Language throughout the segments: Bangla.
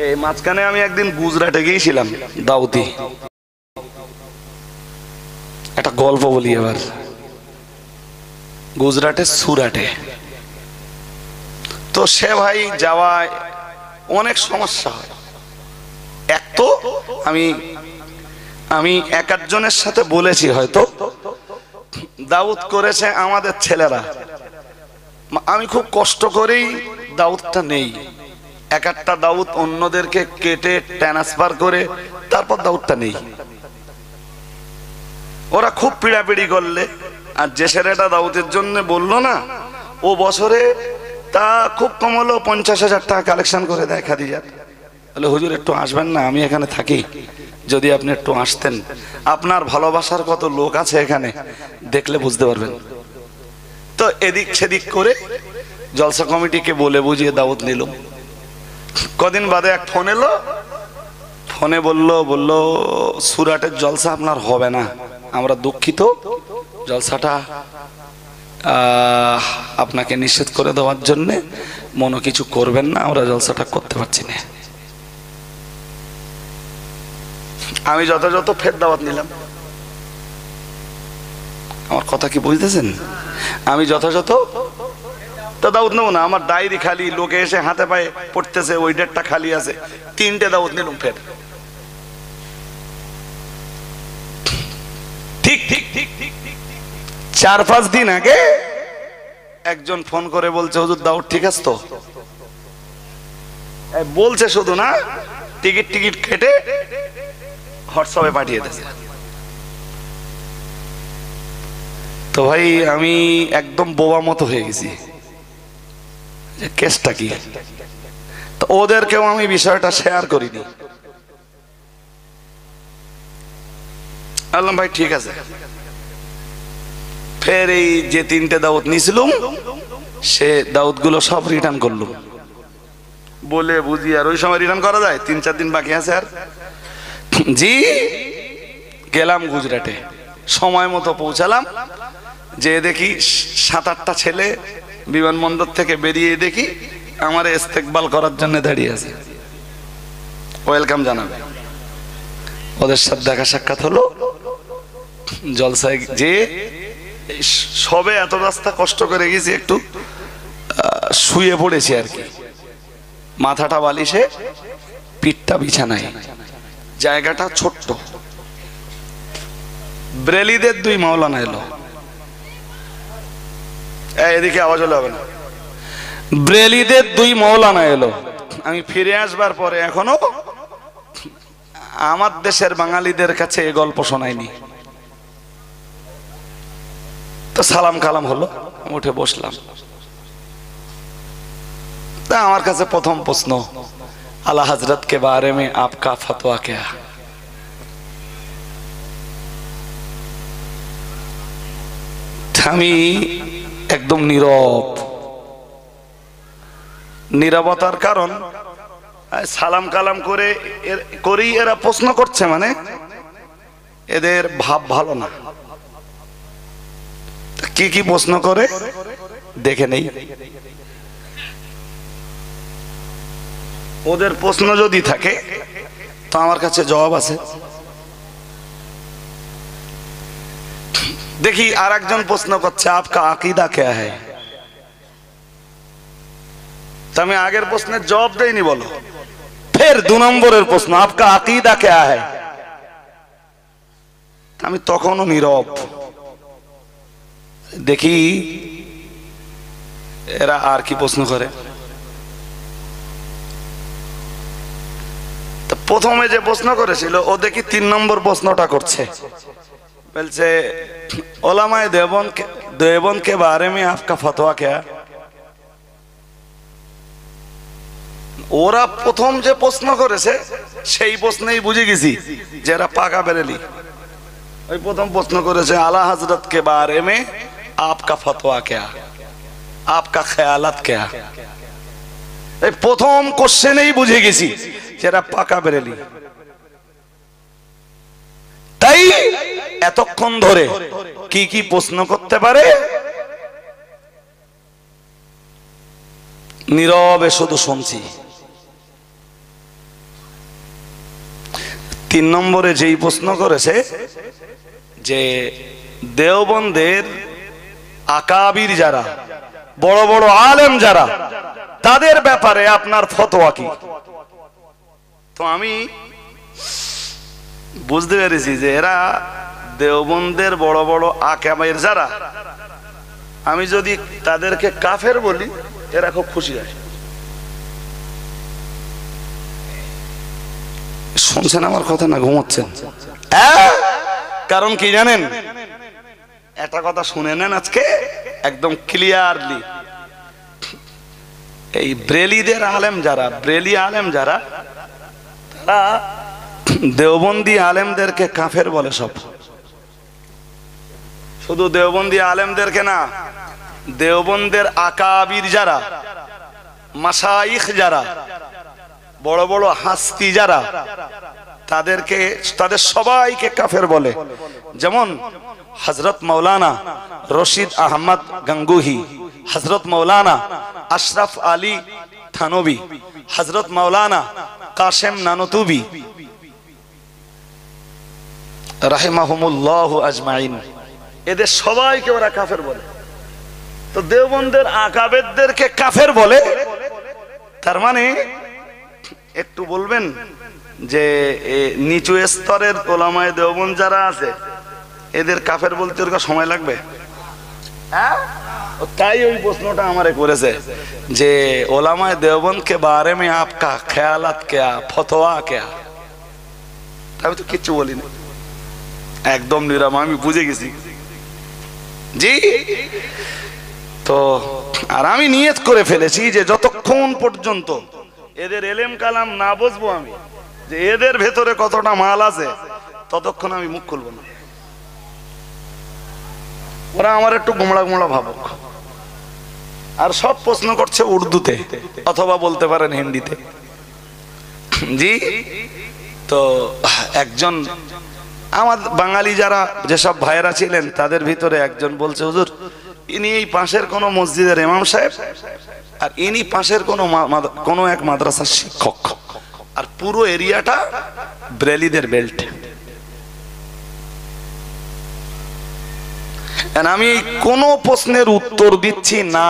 এই মাঝখানে আমি একদিন গুজরাটে গিয়েছিলাম দাউদি। একটা গল্প বলি এবার। গুজরাটে সুরাটে তো সে ভাই যাওয়ায় অনেক সমস্যা হয়। এক তো আমি এক একজনের সাথে বলেছি, হয়তো দাউদ করেছে আমাদের ছেলেরা, আমি খুব কষ্ট করেই দাউদটা নেই। এক একটা দাউদ অন্যদেরকে কেটে ট্রান্সফার করে তারপর দাউদটা নেই। ওরা খুব পিড়াপিড়ি করলে, আর যে ছেলেটা দাউদের জন্য বললো না, ও বছরে তা খুব কম হলো 50,000 টাকা কালেকশন করে দেয় খাদিজার। বলে হুজুর একটু আসবেন না, আমি এখানে থাকি, যদি আপনি একটু আসতেন, আপনার ভালোবাসার কত লোক আছে এখানে, দেখলে বুঝতে পারবেন। তো এদিক সেদিক করে জলসা কমিটিকে বলে বুঝিয়ে দাউদ নিলাম। কদিন বাদে এক ফোন এলো, ফোনে বলল সুরাটের জলসা আপনার হবে না, আমরা দুঃখিত, জলসাটা আপনাকে নিষেধ করে দেওয়ার জন্য মনে কিছু করবেন না, আমরা জলসাটা করতে পারছি না। আমি যথাযথ ফের দাওয়াত নিলাম। আমার কথা কি বুঝতেছেন? আমি যথাযথ তো দাউদ নেবো না, আমার ডায়েরি খালি, লোকে এসে হাতে পায়ে পড়তেছে, ওই ডেটটা খালি আছে, 3টে দাউদ নিলাম ফের। ঠিক 4-5 দিন আগে একজন ফোন করে বলছে হুজুর দাউদ ঠিক আছে তো? বলছে শুধু না, টিকিট কেটে হোয়াটসঅ্যাপে পাঠিয়ে দিয়েছে। তো ভাই আমি একদম বোবা মতো হয়ে গেছি, যে কেসটা কি। তো ওদেরকেও আমি বিষয়টা শেয়ার করিনি। বললাম ভাই ঠিক আছে। ফের এই যে 3টে দাউদ নিয়েছিলাম, সে দাউদ গুলো সব রিটার্ন করলাম, বলে বুঝি আর ওই সময় রিটার্ন করা যায়, 3-4 দিন বাকি আছে। আর জি গেলাম গুজরাটে, সময় মতো পৌঁছালাম, যে দেখি 7-8টা ছেলে বিমানবন্দর থেকে বেরিয়ে দেখি আমার ইস্তেকবাল করার জন্য দাঁড়িয়ে আছে, ওয়েলকাম জানাবে। ওদের সাথে দেখা সাক্ষাৎ হলো। জলসায় যে সবে এত রাস্তা কষ্ট করে গেছি, একটু শুয়ে পড়েছি আর কি, মাথাটা বালিশে, পিঠটা বিছানায়, জায়গাটা ছোট্ট। ব্রেলিদের 2 মাওলানা এলো, এদিকে আওয়াজ হলে হবে না। ব্রেলিদের 2 মাওলানা এলো। আমি ফিরে আসবার পরে এখনো আমার দেশের বাঙালিদের কাছে এই গল্প শোনায়নি। তো সালাম কালাম হলো, উঠে বসলাম। তা আমার কাছে প্রথম প্রশ্ন, আলা হযরত কে বারে মে আপকা ফতোয়া ক্যা? আমি একদম নীরবতার কারণ সালাম কালাম করেই এরা প্রশ্ন করছে, মানে এদের ভাব ভালো না। কি প্রশ্ন করে দেখে নেই। ওদের প্রশ্ন যদি থাকে তো আমার কাছে জবাব আছে। দেখি আর একজন প্রশ্ন করছে, আপকা আকিদা ক্যা হ্যায়? তো আমি আগের প্রশ্নের জবাব দেইনি, বলো। ফের 2 নম্বরের প্রশ্ন, আপকা আকিদা ক্যা হ্যায়? আমি তখনও নীরব। দেখি এরা আর কি প্রশ্ন করে। প্রথমে যে প্রশ্ন করেছিল, ও দেখি 3 নম্বর প্রশ্নটা করছে, বলছে ওলামায়ে দেওবন্দ কে বারে মে আপকা ফতোয়া ক্যা? ওরা প্রথম যে প্রশ্ন করেছে সেই প্রশ্নেই বুঝে গেছি যে এরা পাকা বেরেলি। ওই প্রথম প্রশ্ন করেছে আলা হযরত কে বারে মে আপকা ফতোয়া ক্যা, আপকা খেয়ালাত ক্যা। এই প্রথম কোশ্চেনেই বুঝে গেছি যে এরা পাকা বেরেলি। তাই এতক্ষণ ধরে কি প্রশ্ন করতে পারে নীরবে শুধু শুনছি। 3 নম্বরে যেই প্রশ্ন করেছে যে দেওবন্দের আকাবির যারা বড় বড় আলেম যারা তাদের ব্যাপারে আপনার ফতোয়া কি? তো আমি বুঝতে পেরেছি যে এরা দেওবন্দের বড় বড় আকাবির যারা, আমি যদি তাদেরকে কাফের বলি এরা খুব খুশি হয়। শুনছেন আমার কথা না ঘুমোচ্ছেন? কারণ কি জানেন, একটা কথা শুনে নেন আজকে একদম ক্লিয়ারলি। এই ব্রেলিদের আলেম যারা, ব্রেলি আলেম যারা, তারা দেওবন্দি আলেমদেরকে কাফের বলে সব। শুধু দেওবন্দি আলেমদেরকে না, দেওবন্দের আকাবির যারা, মাশাইখ যারা, বড় বড় হাস্তি যারা, তাদেরকে, তাদের সবাইকে কাফের বলে। যেমন হযরত মাওলানা রশিদ আহমদ গঙ্গুহি, হযরত মাওলানা আশরাফ আলী থানবী, হযরত মাওলানা কাসেম নানুতুবি রাহিমাহুমুল্লাহ আজমাইন, এদের সবাইকে ওরা কাফের বলে। তো দেওবন্দের আকাবেরদেরকে কাফের বলে, তার মানে একটু বলবেন যে নিচু স্তরের ওলামায়ে দেওবন্দ যারা আছে এদের কাফের বলতে ওর সময় লাগবে? তাই ওই প্রশ্নটা আমারে করেছে যে ওলামায়ে দেওবন্দ কে বারে মে আপকা খেয়ালাত ক্যা, ফতোয়া ক্যা? আমি তো কিচ্ছু বলিনি, একদম নিরাম, আমি বুঝে গেছি জি। তো আর আমি নিয়ত করে ফেলেছি যে যতক্ষণ পর্যন্ত এদের এলেম কালাম না বুঝবো আমি যে এদের ভেতরে কতটা মাল আছে, ততক্ষণ আমি মুখ খুলবো না। ওরা আমার একটু গোমড়া গোমড়া ভাবুক। আর সব প্রশ্ন করছে উর্দুতে অথবা বলতে পারেন হিন্দিতে জি। তো একজন আমার বাঙালি যারা যেসব ভাইয়েরা ছিলেন তাদের ভিতরে একজন বলছে, হুজুর ইনি এই পাশের কোন মসজিদের ইমাম সাহেব, আর ইনি পাশের কোনো এক মাদ্রাসার শিক্ষক, আর পুরো এরিয়াটা ব্রেলিদের বেল্ট। আমি কোন প্রশ্নের উত্তর দিচ্ছি না,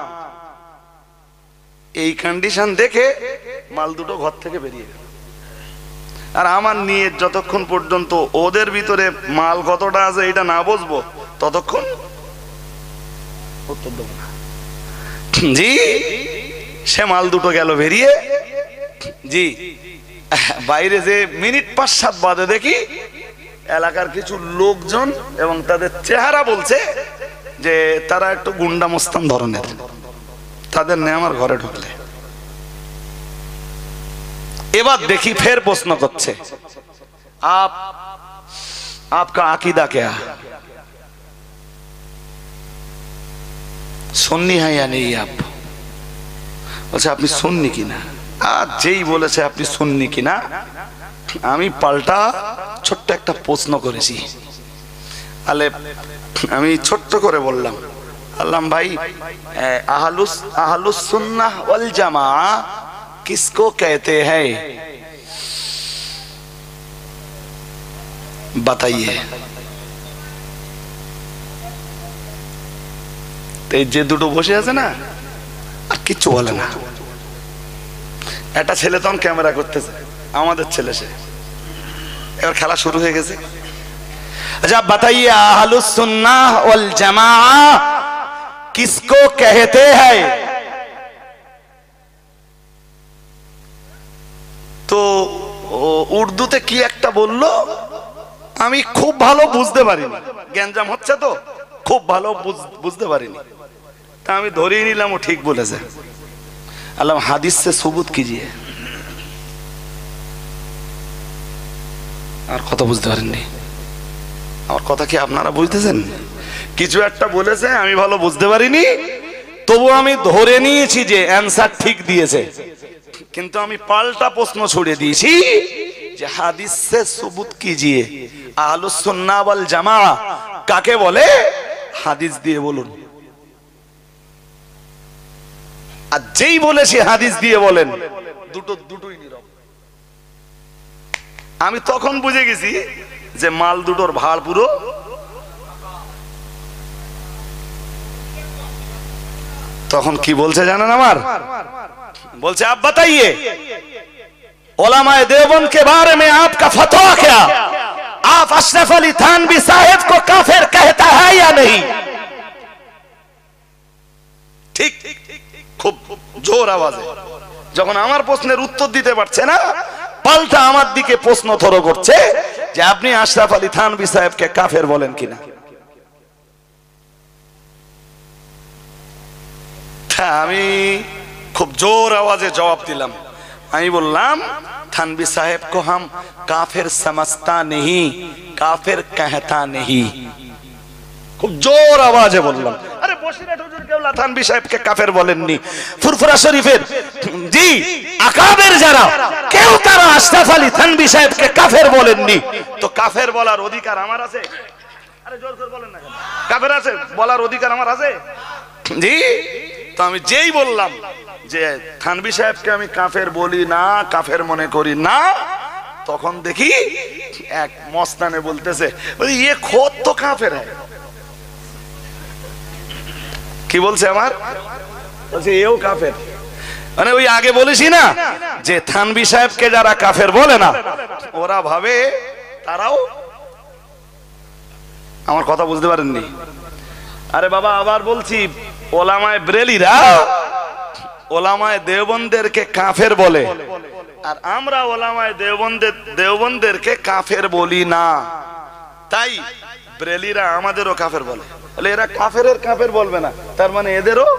এই কন্ডিশন দেখে মাল দুটো ঘর থেকে বেরিয়ে গেল। আর আমার নিয়ে যতক্ষণ পর্যন্ত ওদের ভিতরে মাল কতটা আছে এটা না বুঝবো ততক্ষণ উত্তর দেব না জি। সে মাল দুটো গেল বেরিয়ে জি। বাইরে যে মিনিট 5-7 বাদে দেখি এলাকার কিছু লোকজন এবং তাদের চেহারা বলছে যে তারা একটু গুন্ডা মস্তান ধরনের, তাদের নিয়ে আমার ঘরে ঢুকলে। এবার দেখি ফের প্রশ্ন করছে, আপকা আকিদা ক্যা, সুন্নি হ্যাঁ ইয়া নেই আপ? বলছে আপনি সুন্নি কিনা। আর যেই বলেছে আপনি সুন্নি কিনা, আমি পাল্টা ছোট্ট একটা প্রশ্ন করেছি। আমি ছোট্ট করে বললাম, ভাই আহলুস সুন্নাহ ওয়াল জামাআ किसको कहते हैं, बताइए। যে দুটো বসে আছে না আর কিচ্ছু বলে না। একটা ছেলে তখন ক্যামেরা করতেছে, আমাদের ছেলে, সে এবার খেলা শুরু হয়ে গেছে। আচ্ছা बताइए আহলুস সুন্নাহ ওয়াল জামাআ किसको कहते हैं। তো উর্দুতে কি একটা বললো, আমি খুব ভালো বুঝতে পারিনি, গ্যাঞ্জাম হচ্ছে তো খুব ভালো বুঝতে পারিনি। তা আমি ধরেই নিলাম ও ঠিক বলেছে। আল্লাহ হাদিস সে সুবুত কিজিয়ে। আর কথা বুঝতে পারেননি আমার কথা, কি আপনারা বুঝতেছেন? কিছু একটা বলেছে আমি ভালো বুঝতে পারিনি, তবু আমি ধরে নিয়েছি যে অ্যানসার ঠিক দিয়েছে, কিন্তু আমি পাল্টা প্রশ্ন ছড়িয়ে দিয়েছি যে হাদিস সে সুবুত কিজিয়ে, আহলুস সুন্নাহ ওয়াল জামাআ কাকে বলে হাদিস দিয়ে বলুন। আর যেই বলেছি হাদিস দিয়ে বলেন, দুটোই নীরব। আমি তখন বুঝে গেছি যে মাল দুটোর ভাড় পুরো। তখন কি বলছে জানেন আমার? বলছে आप बताइए उलमाए देवबंद के बारे में आपका फतवा क्या? आप अशरफ अली थानवी साहब को काफिर कहता है या नहीं? ঠিক খুব জোর আওয়াজে যখন আমার প্রশ্নের উত্তর দিতে পারছে না, পাল্টা আমার দিকে প্রশ্ন থরো করছে যে আপনি আশরাফ আলী থানভী সাহেবকে কাফের বলেন কিনা। আমি খুব জোর আওয়াজে জবাব দিলাম। আমি বললাম থানভী সাহেব को हम काफिर समझता नहीं, काफिर कहता नहीं। খুব জোর আওয়াজে বললাম। আরে বসিরহাট হুজুর কেবলা থানভী সাহেবকে কাফের বলেননি। ফুরফুরা শরীফের জি আকাবের যারা কেউ তারা আশরাফ আলী থানভী সাহেবকে কাফের বলেননি। তো কাফের বলার অধিকার আমার আছে? আরে জোর করে বলেন না কেন? কাফের আছে বলার অধিকার আমার আছে? জি। তো আমি যেই বললাম যে থানভী সাহেবকে আমি কাফের বলি না, কাফের মনে করি না, তখন দেখি এক মস্তানে বলতেছে ये खुद तो काफिर है। কি বলছে আমার? বলছে এও কাফের। মানে ওই আগে বলেছি না যে থানভী সাহেবকে যারা কাফের বলে না ওরা ভাবে তারাও। আমার কথা বুঝতে পারেননি? আরে বাবা আবার বলছি, ওলামায়ে ব্রেলিরা ওলামায়ে দেওবন্দেরকে কাফের বলে, আর আমরা ওলামায়ে দেওবন্দেরকে কাফের বলি না। তাই ব্রেলিরা আমাদেরও কাফের বলে। বলে এরা কাফেরের কাফের বলবে না, তার মানে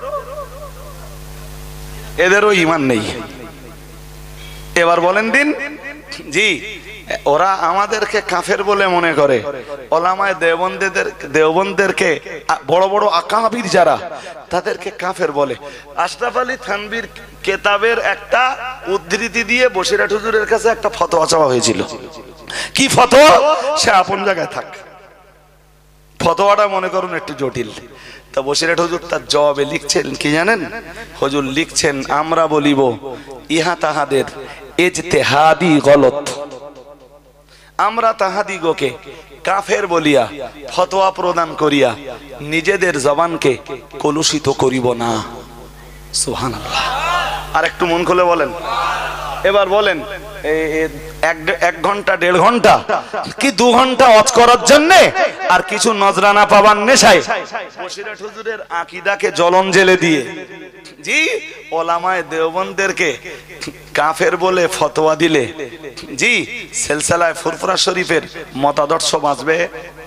এদেরও ঈমান নেই। এবার বলেন দিন জি, ওরা আমাদেরকে কাফের বলে মনে করে, ওলামায়ে দেওবন্দেরকে বড় বড় আকাবির যারা তাদেরকে কাফের বলে। আশরাফ আলী থানভীর কেতাবের একটা উদ্ধৃতি দিয়ে বসিরহাট হুজুরের কাছে একটা ফতোয়া চাওয়া হয়েছিল। কি ফতোয়া? সে আপন জায়গায় থাক। ফতোয়াটা মনে করুন একটু জটিল। তা বসিরহাট হুজুর তার জবাবে লিখছেন কি জানেন? হুজুর লিখছেন আমরা বলিব ইহা তাহাদের ইজতিহাদি গলত। আমরা তাহাদিগকে কাফের বলিয়া ফতোয়া প্রদান করিয়া নিজেদের জবানকে কলুষিত করিব না। সুবহানাল্লাহ। আর একটু মন খুলে বলেন। এবার বলেন এক ঘন্টা 1.5 ঘন্টা কি 2 ঘন্টা ওয়াজ করার জন্য আর কিছু নজরানা পাবার নেশায় বসিরহাট হুজুরের আকীদাকে জ্বলন জেলে দিয়ে জি ওলামায়ে দেওবন্দেরকে কাফের বলে ফতোয়া দিলে জি সিলসিলায়ে ফুরফুরা শরীফের মতাদর্শ বাঁচবে?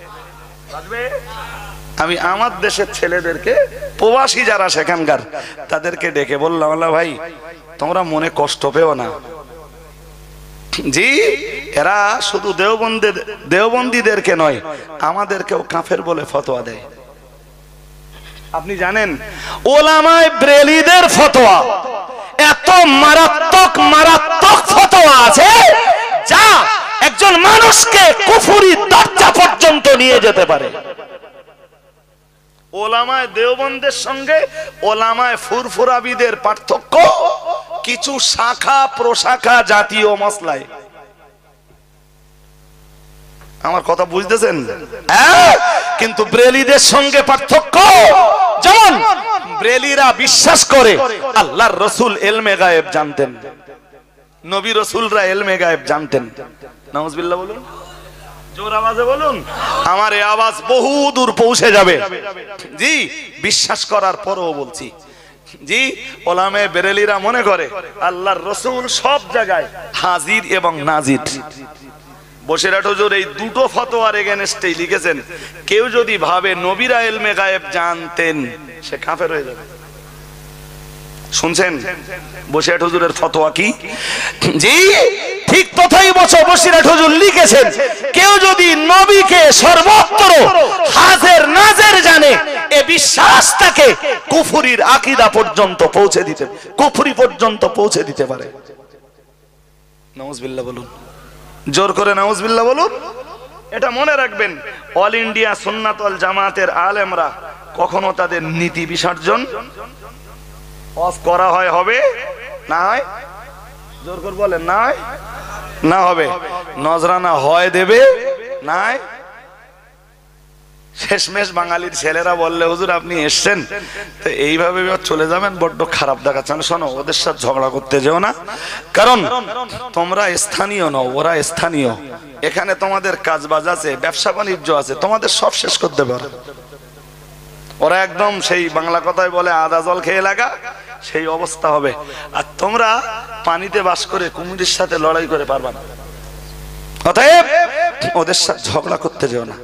আমি আমার দেশের ছেলেদেরকে, প্রবাসী যারা সেখানকার, তাদেরকে ডেকে বললাম আল্লাহ ভাই তোমরা মনে কষ্ট পেও না, জি এরা শুধু দেওবন্দীদেরকে নয় আমাদেরকেও কাফের বলে ফতোয়া দেয়। আপনি জানেন ওলামায়ে ব্রেলিদের ফতোয়া এত মারাত্মক ফতোয়া আছে যা একজন মানুষকে কুফরি দরজা পর্যন্ত নিয়ে যেতে পারে। ওলামায়ে দেওবন্দের সঙ্গে ওলামায়ে ফুরফুরাবিদের পার্থক্য কিছু শাখা প্রশাখা জাতীয় মাসলায়। আমার কথা বুঝতেছেন? কিন্তু ব্রেলিদের সঙ্গে পার্থক্য, যেমন ব্রেলিরা বিশ্বাস করে আল্লাহর রাসূল ইলমে গায়েব জানতেন, নবী রাসূলরা ইলমে গায়েব জানতেন। নাউজুবিল্লাহ বলুন, জোর আওয়াজে বলুন, আমার এই আওয়াজ বহু দূর পৌঁছে যাবে। জি বিশ্বাস করার পরেও বলছি জি ওলামায়ে বেরেলিরা মনে করে আল্লাহর রাসূল সব জায়গায় হাজির এবং নাজির। বসিরহাট হুজুর এই দুটো ফতোয়ার এগেইনস্টেই লিখেছেন কেউ যদি ভাবে নবীরা ইলমে গায়েব জানতেন সে কাফের হয়ে যাবে। শুনছেন বসিরহাট হুজুরের ফতোয়া কি? জি ঠিক তথাই বসিরহাট হুজুর লিখেছেন কেউ যদি নবীকে সর্বত্র হাজির নাজির জানে এ বিশ্বাস তাকে কুফরির আকীদা পর্যন্ত পৌঁছে দিতে, কুফরি পর্যন্ত পৌঁছে দিতে পারে। নাউজুবিল্লাহ বলুন, জোর করে নাউজুবিল্লাহ বলুন। এটা মনে রাখবেন, অল ইন্ডিয়া সুন্নাত ওয়াল জামাতের আলেমরা কখনো তাদের নীতি বিসর্জন অফ করা হয় হবে না হয়? জোর করে বলেন না হয় না হবে। নজরানা হয় দেবে নাই। শেষমেশ বাঙালির ছেলেরা বললে হুজুর আপনি এসছেন তো এইভাবে চলে যাবেন, বড্ড খারাপ দেখাচ্ছেন। শোনো, ওদের সাথে ঝগড়া করতে যেও না, কারণ তোমরা স্থানীয় নও, ওরা স্থানীয়। এখানে তোমাদের কাজ বাজ আছে, ব্যবসা বাণিজ্য আছে, তোমাদের সব শেষ করতে পারো। ওরা একদম সেই বাংলা কথায় বলে আদা জল খেয়ে লাগা, সেই অবস্থা হবে। আর তোমরা পানিতে বাস করে কুমিরের সাথে লড়াই করে পারবা না। অতএব ওদের সাথে ঝগড়া করতে যেও না।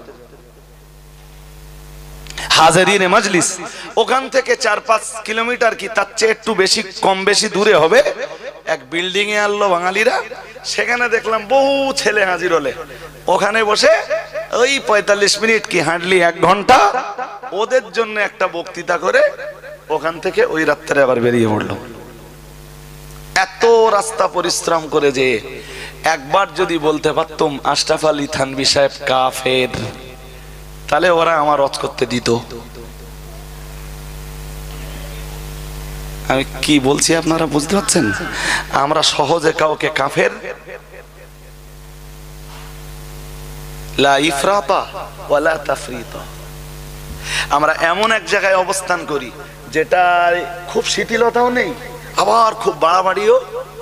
হাজারিনে মজলিস ওখান থেকে 4-5 কিলোমিটার কি তার চেয়ে একটু বেশি কম বেশি দূরে হবে। এক বিল্ডিং এ আনলো বাঙালিরা, সেখানে দেখলাম বহু ছেলে হাজির হলে। ওখানে বসে ওই 45 মিনিট কি হাঁটলি 1 ঘন্টা ওদের জন্য একটা বক্তৃতা করে ওখান থেকে ওই রাত্রে আবার বেরিয়ে পড়লো। এত রাস্তা পরিশ্রম করে যে একবার যদি বলতে পারতাম আশরাফ আলী থানভী সাহেব কাফের, তাহলে ওরা আমার রদ করতে দিত। আমি কি বলছি আপনারা বুঝতে পারছেন? আমরা সহজে কাউকে কাফের, লা ইফরাতা ওয়ালা তাফরিতা, আমরা এমন এক জায়গায় অবস্থান করি যেটা খুব শিথিলতাও নেই, আবার খুব বাড়াবাড়িও